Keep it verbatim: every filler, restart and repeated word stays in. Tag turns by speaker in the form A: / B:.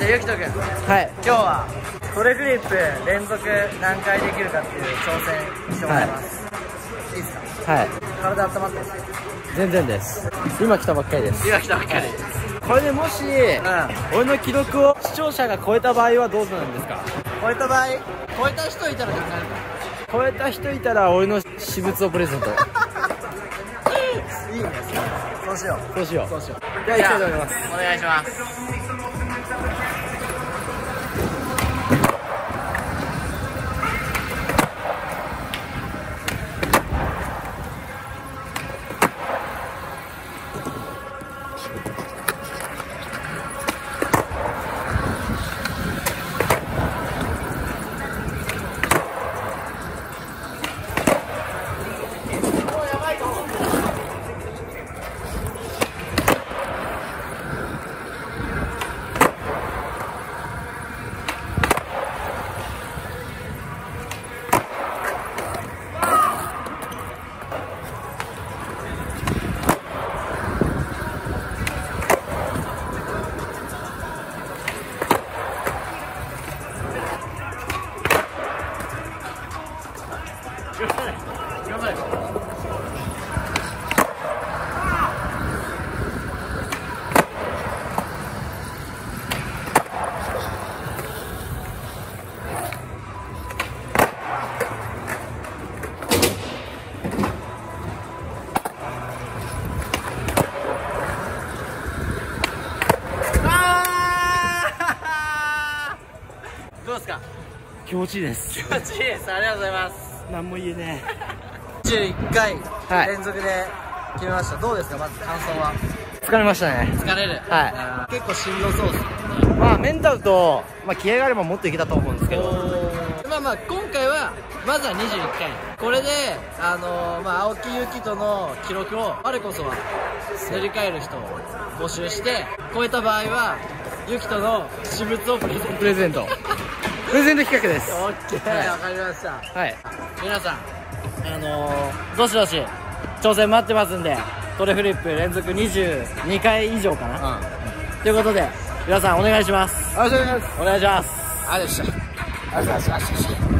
A: じゃあゆきとくん、はい、今日はトレフリップ連続何回できるかっていう挑戦してもらいます。いいですか？はい。体温まってます？全然です。今来たばっかりです。今来たばっかり。これでもし、うん、俺の記録を視聴者が超えた場合はどうするんですか？超えた場合、超えた人いたら何なるか。超えた人いたら俺の私物をプレゼント。いいね。そうしよう。そうしよう。そうしよう。じゃあ行きたいと思います。お願いします。頑張れ。どうですか？気持ちいいです。気持ちいいです。ありがとうございます。何も言えねえ。じゅういっかい連続で決めました。どうですか？まず感想は。疲れましたね。疲れる。はい。結構しんどそうですね。まあメンタルと、まあ、気合があればもっといけたと思うんですけど、まあまあ今回はまずはにじゅういっかい、これであのー、まあ青木ゆきとの記録を我こそは塗り替える人を募集して、超えた場合はゆきとの私物をプレゼント。プレゼントプレゼント企画です。オッケー、わかりました。はい、皆さんあのー、どしどし挑戦待ってますんで、トレフリップ連続にじゅうにかい以上かな、うん、ということで皆さんお願いします。お願いします。お願いします。ありがとうございました。ありがとうございました。